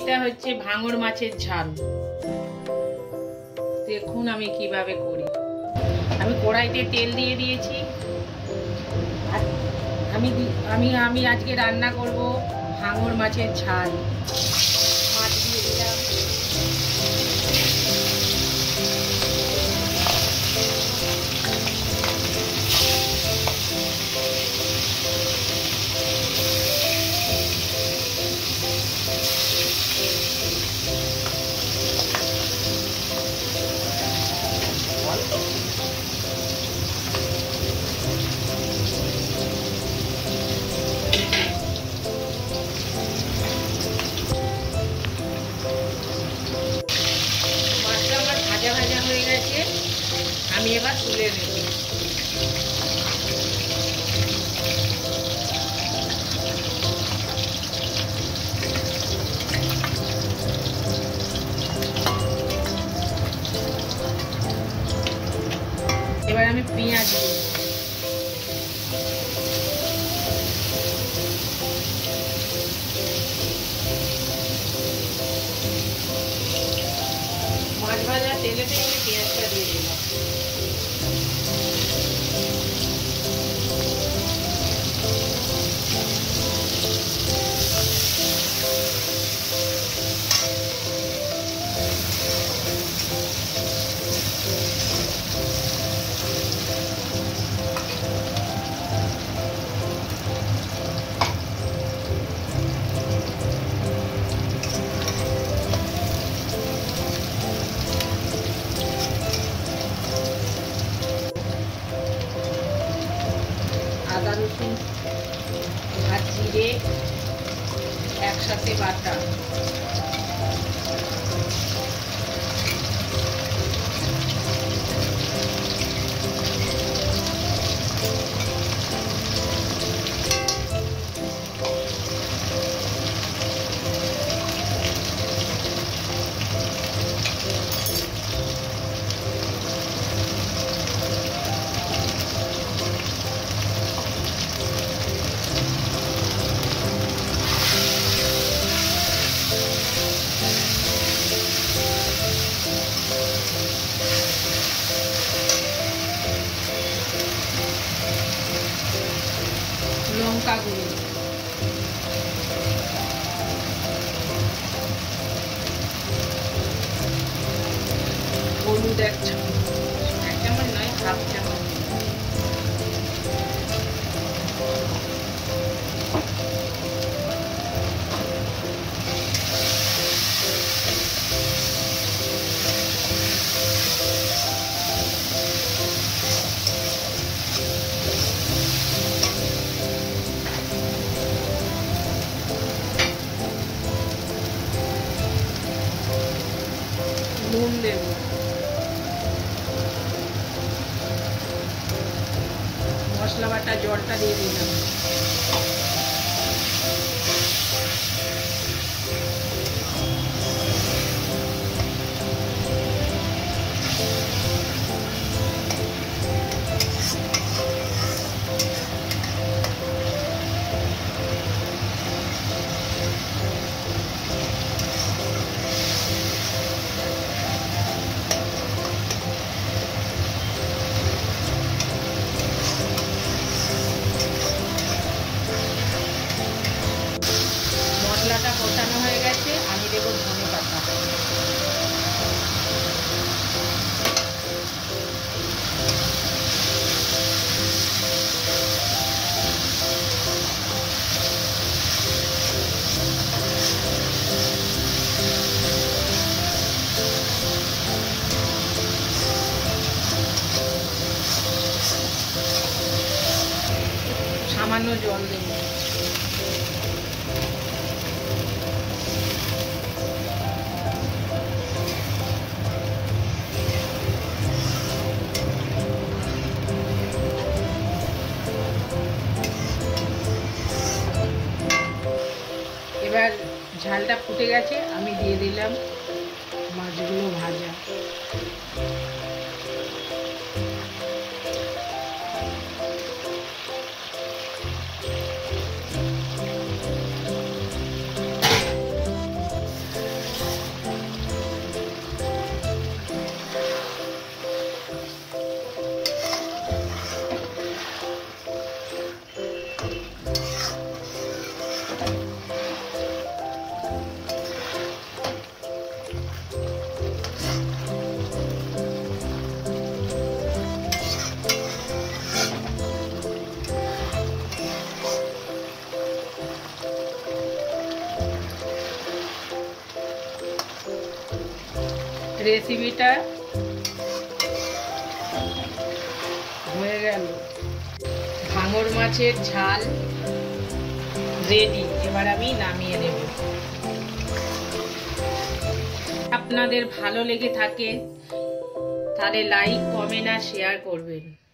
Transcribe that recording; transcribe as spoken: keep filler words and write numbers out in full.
এটা হচ্ছে ভাঙর মাছের ঝাল। দেখুন আমি কিভাবে করি। আমি কড়াইতে তেল দিয়ে দিয়েছি। আমি আমি আমি আজকে রান্না করব ভাঙর মাছের ঝাল। মাছ দিয়ে দিলাম। মাছটা আমার ভাজা ভাজা হয়ে গেছে, আমি এবার তুলে নেব। এবার আমি পেঁয়াজ দেব। মাছ ভাজা তেলেতে আমি পেঁয়াজটা দিয়ে দিলাম। আদা রসুন আর জিরে একসাথে বাটা। লঙ্কা গুঁড়ো, হলুদ এক চামচ, এক চামচ নয় হাফ চামচ। নুন দেব। মশলা বাটা জলটা দিয়ে দিলাম। মশলাটা কষানো হয়ে গেছে, আমি দেবো ধনে পাতা। সামান্য জল দেবো। এবার ঝালটা ফুটে গেছে, আমি দিয়ে দিলাম মাছগুলো ভাজা। রেসিপিটা হয়ে গেল। ভাঙর মাছের ঝাল রেডি। এবার আমি নামিয়ে নেব। আপনাদের ভালো লেগে থাকে তাহলে লাইক, কমেন্ট আর শেয়ার করবেন।